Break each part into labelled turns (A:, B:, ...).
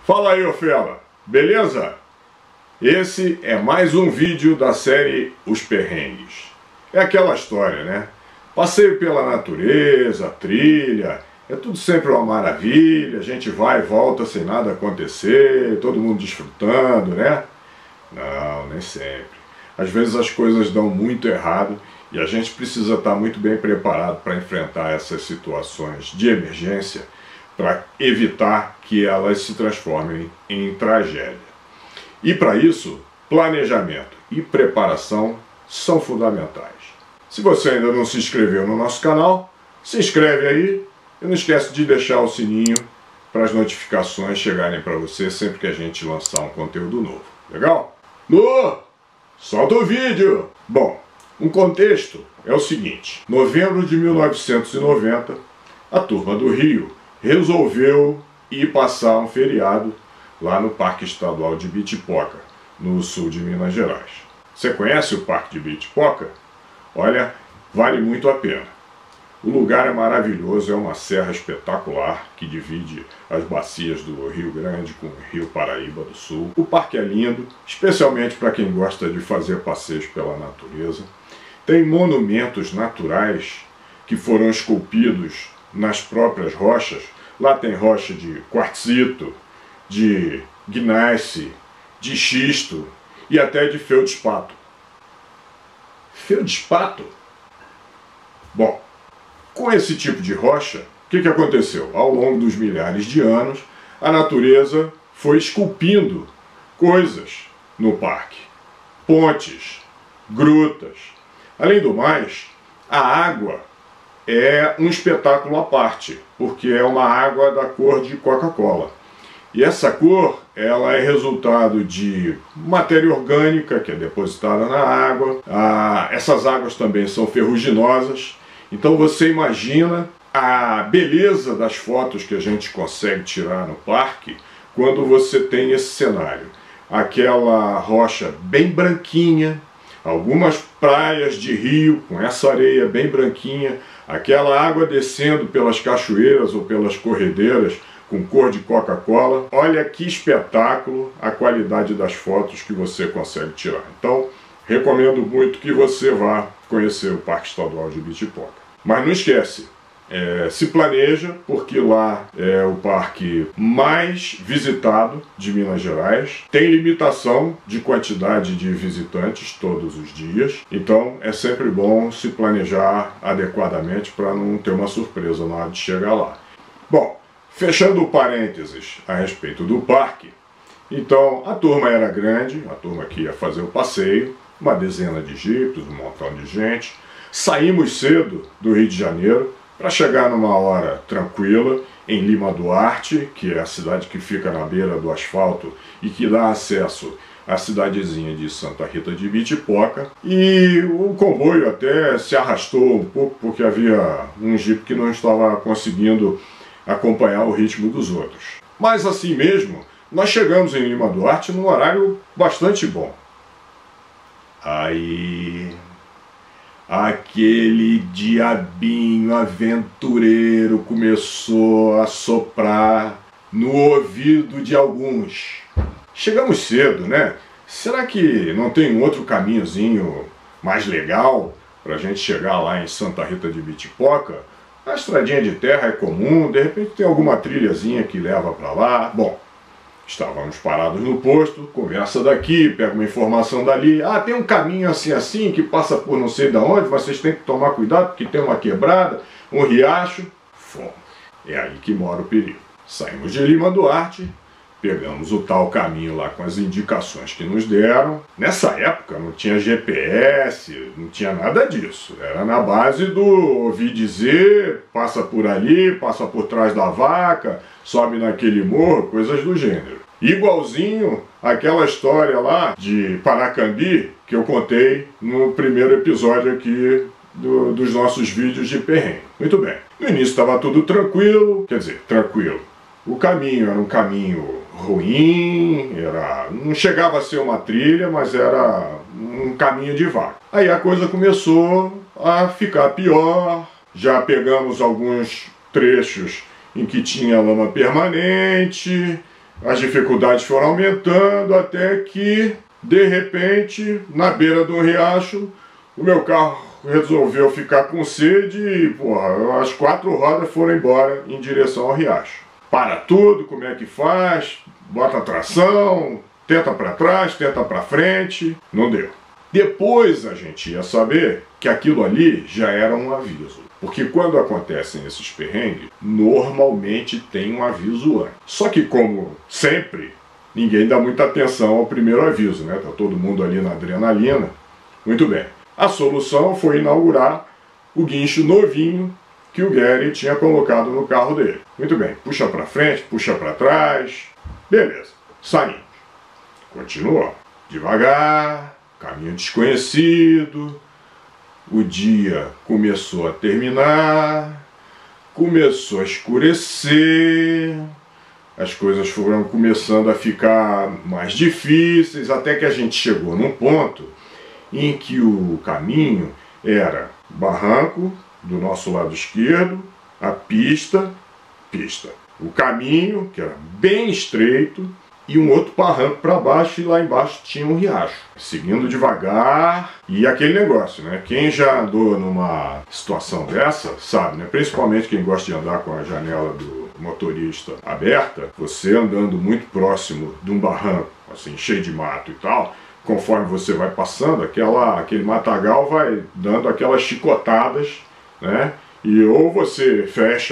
A: Fala aí, ô fela, beleza? Esse é mais um vídeo da série Os Perrengues. É aquela história, né? Passeio pela natureza, trilha, é tudo sempre uma maravilha, a gente vai e volta sem nada acontecer, todo mundo desfrutando, né? Não, nem sempre. Às vezes as coisas dão muito errado e a gente precisa estar muito bem preparado para enfrentar essas situações de emergência, para evitar que elas se transformem em tragédia. E para isso, planejamento e preparação são fundamentais. Se você ainda não se inscreveu no nosso canal, se inscreve aí e não esquece de deixar o sininho para as notificações chegarem para você sempre que a gente lançar um conteúdo novo. Legal? Solta o vídeo! Bom, um contexto é o seguinte: novembro de 1990, a turma do Rio resolveu ir passar um feriado lá no Parque Estadual de Bitipoca, no sul de Minas Gerais. Você conhece o Parque de Bitipoca? Olha, vale muito a pena. O lugar é maravilhoso, é uma serra espetacular que divide as bacias do Rio Grande com o Rio Paraíba do Sul. O parque é lindo, especialmente para quem gosta de fazer passeios pela natureza. Tem monumentos naturais que foram esculpidos nas próprias rochas. Lá tem rocha de quartzito, de gneiss, de xisto e até de feldspato. Feldspato? Bom, com esse tipo de rocha, o que aconteceu? Ao longo dos milhares de anos, a natureza foi esculpindo coisas no parque. Pontes, grutas. Além do mais, a água é um espetáculo à parte, porque é uma água da cor de Coca-Cola. E essa cor, ela é resultado de matéria orgânica que é depositada na água. Essas águas também são ferruginosas. Então você imagina a beleza das fotos que a gente consegue tirar no parque quando você tem esse cenário. Aquela rocha bem branquinha, algumas praias de rio com essa areia bem branquinha, aquela água descendo pelas cachoeiras ou pelas corredeiras com cor de Coca-Cola. Olha que espetáculo a qualidade das fotos que você consegue tirar. Então, recomendo muito que você vá conhecer o Parque Estadual de Bitipoca. Mas não esquece, se planeja, porque lá é o parque mais visitado de Minas Gerais. Tem limitação de quantidade de visitantes todos os dias, então é sempre bom se planejar adequadamente para não ter uma surpresa na hora de chegar lá. Bom, fechando parênteses a respeito do parque, então a turma era grande, a turma que ia fazer o passeio, uma dezena de jipes, um montão de gente. Saímos cedo do Rio de Janeiro para chegar numa hora tranquila em Lima Duarte, que é a cidade que fica na beira do asfalto e que dá acesso à cidadezinha de Santa Rita de Bitipoca. E o comboio até se arrastou um pouco porque havia um jipe que não estava conseguindo acompanhar o ritmo dos outros. Mas assim mesmo, nós chegamos em Lima Duarte num horário bastante bom. Aí, aquele diabinho aventureiro começou a soprar no ouvido de alguns. Chegamos cedo, né? Será que não tem um outro caminhozinho mais legal para a gente chegar lá em Santa Rita de Bitipoca? A estradinha de terra é comum, de repente tem alguma trilhazinha que leva para lá. Bom, estávamos parados no posto, conversa daqui, pega uma informação dali. Ah, tem um caminho assim que passa por não sei de onde, mas vocês têm que tomar cuidado porque tem uma quebrada, um riacho. Fomos. É aí que mora o perigo. Saímos de Lima Duarte, pegamos o tal caminho lá com as indicações que nos deram. Nessa época não tinha GPS, não tinha nada disso. Era na base do ouvir dizer, passa por ali, passa por trás da vaca, sobe naquele morro, coisas do gênero. Igualzinho aquela história lá de Paracambi que eu contei no primeiro episódio aqui dos nossos vídeos de perrengue. Muito bem. No início estava tudo tranquilo, quer dizer, tranquilo. O caminho era um caminho ruim, não chegava a ser uma trilha, mas era um caminho de vaca. Aí a coisa começou a ficar pior, já pegamos alguns trechos em que tinha lama permanente, as dificuldades foram aumentando até que, de repente, na beira do riacho, o meu carro resolveu ficar com sede e, porra, as 4 rodas foram embora em direção ao riacho. Para tudo, como é que faz? Bota a tração, tenta para trás, tenta para frente, não deu. Depois a gente ia saber que aquilo ali já era um aviso. Porque quando acontecem esses perrengues, normalmente tem um aviso antes. Só que, como sempre, ninguém dá muita atenção ao primeiro aviso, né? Tá todo mundo ali na adrenalina. Muito bem. A solução foi inaugurar o guincho novinho que o Gary tinha colocado no carro dele. Muito bem. Puxa para frente, puxa para trás. Beleza. Saímos. Continuou. Devagar. Caminho desconhecido. O dia começou a terminar, começou a escurecer, as coisas foram começando a ficar mais difíceis, até que a gente chegou num ponto em que o caminho era barranco do nosso lado esquerdo, a pista, o caminho, que era bem estreito, e um outro barranco para baixo, e lá embaixo tinha um riacho. Seguindo devagar, e aquele negócio, né? Quem já andou numa situação dessa, sabe, né? Principalmente quem gosta de andar com a janela do motorista aberta, você andando muito próximo de um barranco, assim, cheio de mato e tal, conforme você vai passando, aquele matagal vai dando aquelas chicotadas, né? E ou você fecha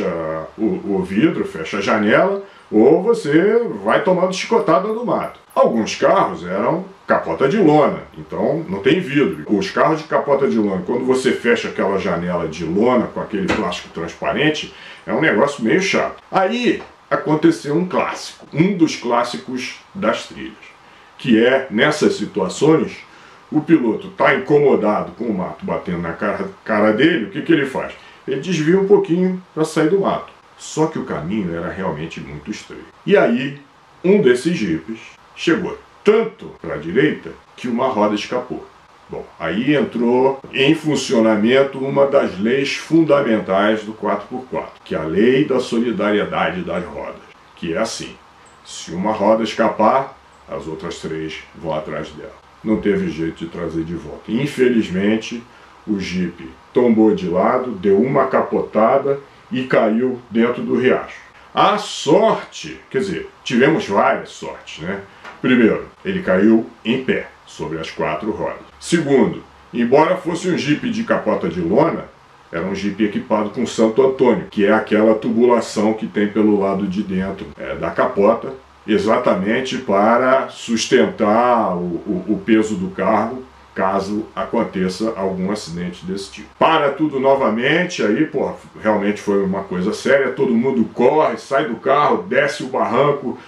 A: o vidro, fecha a janela, ou você vai tomando chicotada do mato. Alguns carros eram capota de lona, então não tem vidro. Os carros de capota de lona, quando você fecha aquela janela de lona com aquele plástico transparente, é um negócio meio chato. Aí aconteceu um clássico, um dos clássicos das trilhas, que é, nessas situações, o piloto está incomodado com o mato batendo na cara dele, o que ele faz? Ele desvia um pouquinho para sair do mato. Só que o caminho era realmente muito estreito. E aí, um desses jipes chegou tanto para a direita que uma roda escapou. Bom, aí entrou em funcionamento uma das leis fundamentais do 4x4, que é a lei da solidariedade das rodas, que é assim: se uma roda escapar, as outras 3 vão atrás dela. Não teve jeito de trazer de volta. Infelizmente, o jipe tombou de lado, deu uma capotada e caiu dentro do riacho. A sorte, quer dizer, tivemos várias sortes, né? Primeiro, ele caiu em pé, sobre as 4 rodas. Segundo, embora fosse um jipe de capota de lona, era um jipe equipado com Santo Antônio, que é aquela tubulação que tem pelo lado de dentro da capota, exatamente para sustentar o peso do carro, caso aconteça algum acidente desse tipo. Para tudo novamente, aí, pô, realmente foi uma coisa séria, todo mundo corre, sai do carro, desce o barranco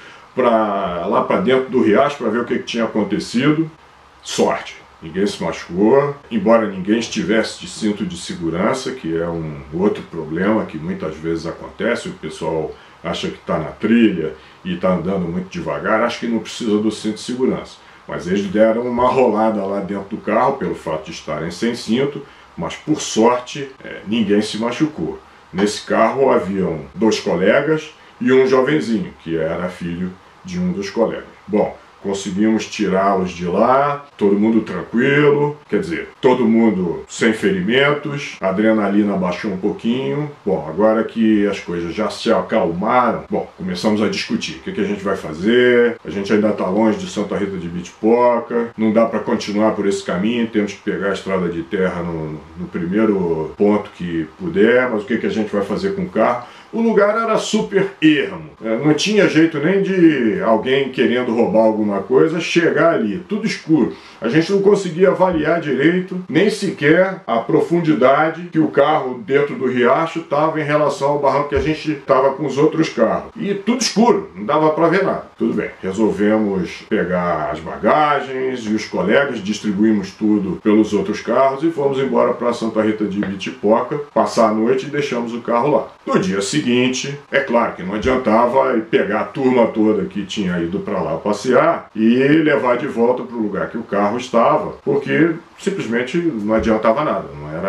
A: lá para dentro do riacho para ver o que tinha acontecido. Sorte, ninguém se machucou, embora ninguém estivesse de cinto de segurança, que é um outro problema que muitas vezes acontece, o pessoal acha que está na trilha e está andando muito devagar, acha que não precisa do cinto de segurança. Mas eles deram uma rolada lá dentro do carro, pelo fato de estarem sem cinto, mas por sorte ninguém se machucou. Nesse carro haviam 2 colegas e um jovenzinho, que era filho de um dos colegas. Bom, conseguimos tirá-los de lá, todo mundo tranquilo, quer dizer, todo mundo sem ferimentos, a adrenalina baixou um pouquinho. Bom, agora que as coisas já se acalmaram, bom, começamos a discutir o que a gente vai fazer. A gente ainda está longe de Santa Rita de Ibitipoca, não dá para continuar por esse caminho, temos que pegar a estrada de terra no primeiro ponto que puder, mas o que a gente vai fazer com o carro? O lugar era super ermo, não tinha jeito nem de alguém querendo roubar alguma coisa chegar ali, tudo escuro. A gente não conseguia avaliar direito, nem sequer a profundidade que o carro dentro do riacho estava em relação ao barranco que a gente estava com os outros carros. E tudo escuro, não dava para ver nada. Tudo bem, resolvemos pegar as bagagens e os colegas, distribuímos tudo pelos outros carros e fomos embora para Santa Rita de Ibitipoca, passar a noite e deixamos o carro lá. No dia seguinte, é claro que não adiantava pegar a turma toda que tinha ido para lá passear e levar de volta para o lugar que o carro estava, porque simplesmente não adiantava nada,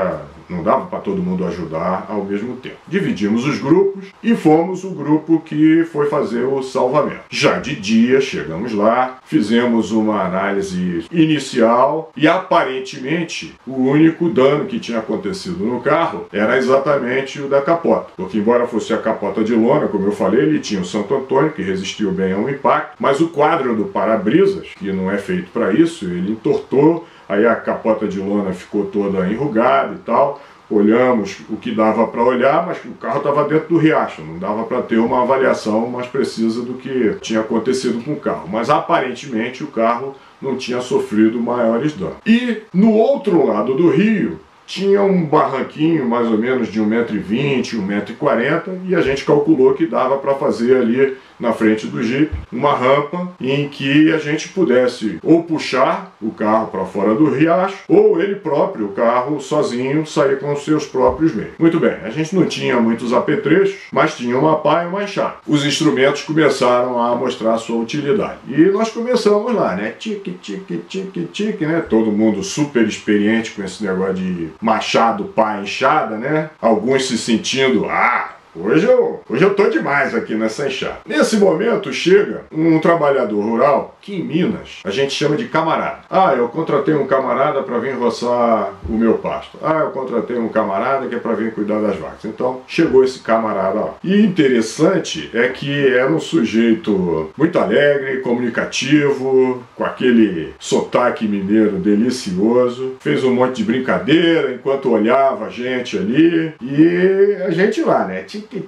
A: Não dava para todo mundo ajudar ao mesmo tempo. Dividimos os grupos e fomos o grupo que foi fazer o salvamento. Já de dia, chegamos lá, fizemos uma análise inicial e aparentemente o único dano que tinha acontecido no carro era exatamente o da capota. Porque embora fosse a capota de lona, como eu falei, ele tinha o Santo Antônio, que resistiu bem ao impacto, mas o quadro do para-brisas, que não é feito para isso, ele entortou, aí a capota de lona ficou toda enrugada e tal. Olhamos o que dava para olhar, mas o carro estava dentro do riacho, não dava para ter uma avaliação mais precisa do que tinha acontecido com o carro. Mas aparentemente o carro não tinha sofrido maiores danos. E no outro lado do rio, tinha um barranquinho mais ou menos de 1,20 m, 1,40 m, e a gente calculou que dava para fazer ali na frente do Jeep uma rampa em que a gente pudesse ou puxar o carro para fora do riacho, ou ele próprio, o carro sozinho, sair com os seus próprios meios. Muito bem, a gente não tinha muitos apetrechos, mas tinha uma pá e uma enxada. Os instrumentos começaram a mostrar sua utilidade. E nós começamos lá, né? Tique, tique, tique, tique, né? Todo mundo super experiente com esse negócio de machado, pá, enxada, né? Alguns se sentindo, hoje eu tô demais aqui nessa enxada. Nesse momento chega um trabalhador rural que em Minas a gente chama de camarada. Eu contratei um camarada para vir roçar o meu pasto. Eu contratei um camarada que é para vir cuidar das vacas. Então chegou esse camarada lá. E interessante é que era um sujeito muito alegre, comunicativo, com aquele sotaque mineiro delicioso. Fez um monte de brincadeira enquanto olhava a gente ali. E a gente lá, né?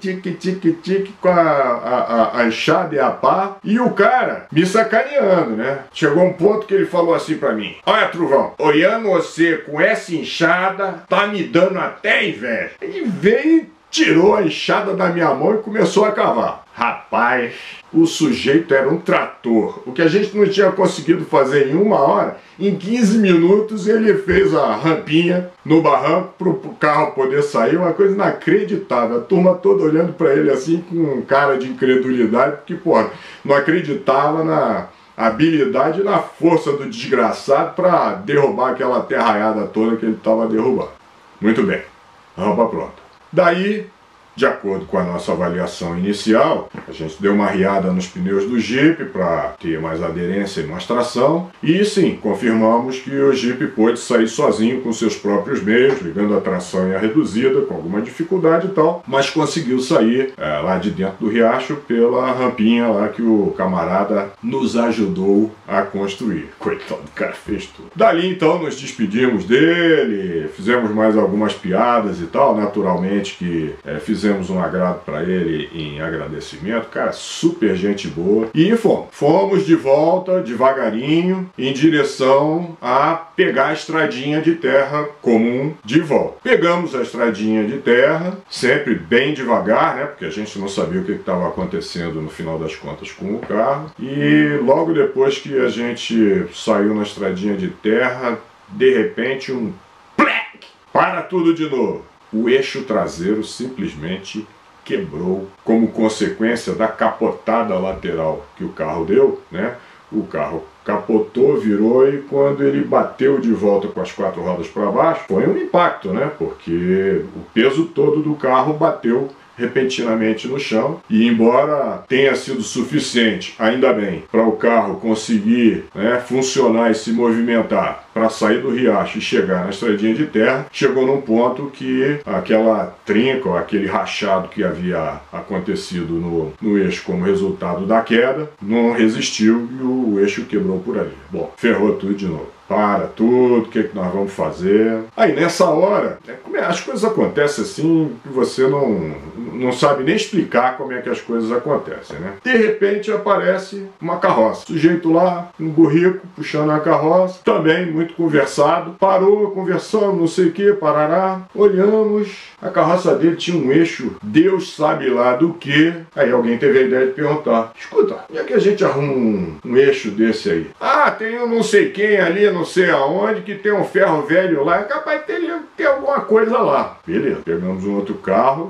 A: Tique, com a enxada e a pá, e o cara me sacaneando, né? Chegou um ponto que ele falou assim pra mim: olha, Truvão, olhando você com essa enxada, tá me dando até inveja. E veio, tirou a enxada da minha mão e começou a cavar. Rapaz, o sujeito era um trator. O que a gente não tinha conseguido fazer em 1 hora, em 15 minutos ele fez a rampinha no barranco para o carro poder sair. Uma coisa inacreditável. A turma toda olhando para ele assim com um cara de incredulidade, porque, porra, não acreditava na habilidade e na força do desgraçado para derrubar aquela terraiada toda que ele estava derrubando. Muito bem, rampa pronta. Daí, de acordo com a nossa avaliação inicial, a gente deu uma riada nos pneus do Jeep para ter mais aderência e mais tração. E sim, confirmamos que o Jeep pôde sair sozinho com seus próprios meios, ligando a tração e a reduzida, com alguma dificuldade e tal, mas conseguiu sair lá de dentro do riacho pela rampinha lá que o camarada nos ajudou a construir. Coitado, o cara fez tudo. Dali então nos despedimos dele, fizemos mais algumas piadas e tal, naturalmente que fizemos um agrado para ele em agradecimento, cara, super gente boa. E fomos de volta, devagarinho, em direção a pegar a estradinha de terra comum de volta. Pegamos a estradinha de terra, sempre bem devagar, né, porque a gente não sabia o que estava acontecendo no final das contas com o carro. E logo depois que a gente saiu na estradinha de terra, de repente um plec! Para tudo de novo. O eixo traseiro simplesmente quebrou como consequência da capotada lateral que o carro deu, né? O carro capotou, virou e quando ele bateu de volta com as 4 rodas para baixo, foi um impacto, né? Porque o peso todo do carro bateu repentinamente no chão, e embora tenha sido suficiente, ainda bem, para o carro conseguir, né, funcionar e se movimentar para sair do riacho e chegar na estradinha de terra, chegou num ponto que aquela trinca ou aquele rachado que havia acontecido no eixo como resultado da queda não resistiu e o eixo quebrou por ali. Bom, ferrou tudo de novo. Para tudo, o que nós vamos fazer? Aí nessa hora, as coisas acontecem assim que você não sabe nem explicar como é que as coisas acontecem, né? De repente aparece uma carroça. Sujeito lá, um burrico, puxando a carroça, também muito conversado. Parou, conversando, não sei o que, parará. Olhamos, a carroça dele tinha um eixo, Deus sabe lá do que. Aí alguém teve a ideia de perguntar: escuta, onde é que a gente arruma um eixo desse aí? Tem um não sei quem ali, não sei aonde, que tem um ferro velho lá, é capaz de ter alguma coisa lá. Beleza, pegamos um outro carro,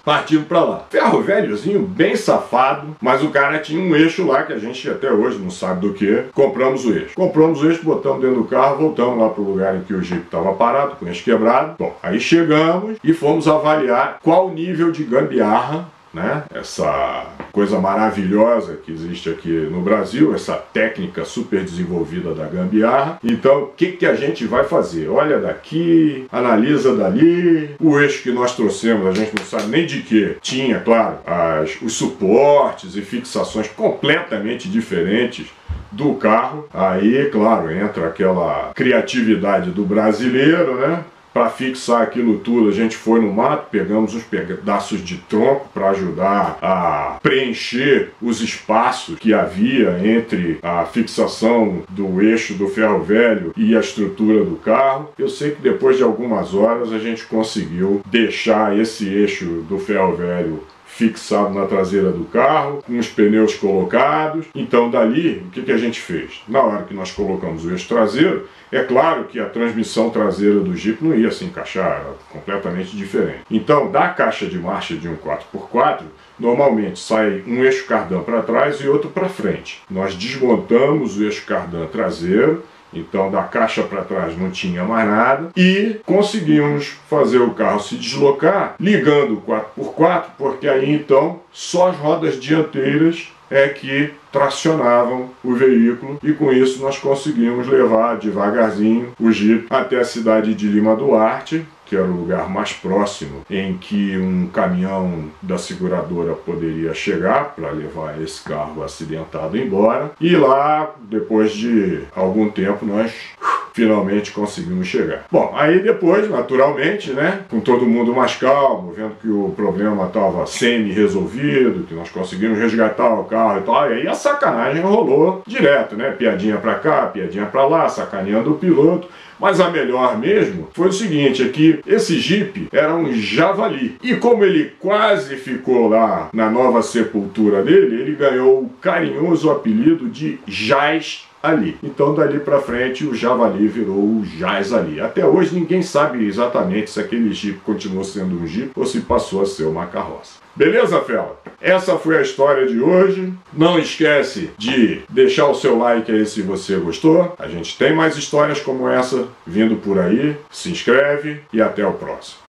A: partindo para lá. Ferro velhozinho, bem safado, mas o cara tinha um eixo lá que a gente até hoje não sabe do que. Compramos o eixo. Compramos o eixo, botamos dentro do carro, voltamos lá pro lugar em que o Jeep estava parado, com o eixo quebrado. Bom, aí chegamos e fomos avaliar qual o nível de gambiarra, né? Essa coisa maravilhosa que existe aqui no Brasil, essa técnica super desenvolvida da gambiarra. Então, o que a gente vai fazer? Olha daqui, analisa dali. O eixo que nós trouxemos, a gente não sabe nem de que. Tinha, claro, os suportes e fixações completamente diferentes do carro. Aí, claro, entra aquela criatividade do brasileiro, né? Para fixar aquilo tudo, a gente foi no mato, pegamos uns pedaços de tronco para ajudar a preencher os espaços que havia entre a fixação do eixo do ferro velho e a estrutura do carro. Eu sei que depois de algumas horas a gente conseguiu deixar esse eixo do ferro velho fixado na traseira do carro, com os pneus colocados. Então dali, o que a gente fez? Na hora que nós colocamos o eixo traseiro, é claro que a transmissão traseira do Jeep não ia se encaixar, era completamente diferente. Então, da caixa de marcha de um 4x4, normalmente sai um eixo cardan para trás e outro para frente. Nós desmontamos o eixo cardan traseiro, então da caixa para trás não tinha mais nada, e conseguimos fazer o carro se deslocar ligando o 4x4, porque aí então só as rodas dianteiras é que tracionavam o veículo, e com isso nós conseguimos levar devagarzinho o Jeep até a cidade de Lima Duarte, que era o lugar mais próximo em que um caminhão da seguradora poderia chegar para levar esse carro acidentado embora. E lá, depois de algum tempo, nós finalmente conseguimos chegar. Bom, aí depois, naturalmente, né, com todo mundo mais calmo, vendo que o problema estava semi-resolvido, que nós conseguimos resgatar o carro e tal, e aí a sacanagem rolou direto, né, piadinha pra cá, piadinha pra lá, sacaneando o piloto. Mas a melhor mesmo foi o seguinte, é que esse Jeep era um Javali. E como ele quase ficou lá na nova sepultura dele, ele ganhou o carinhoso apelido de Jazz Ali. Então dali pra frente o Javali virou o Jazz Ali. Até hoje ninguém sabe exatamente se aquele Jeep continuou sendo um Jeep ou se passou a ser uma carroça. Beleza, fela? Essa foi a história de hoje. Não esquece de deixar o seu like aí se você gostou. A gente tem mais histórias como essa vindo por aí. Se inscreve e até o próximo.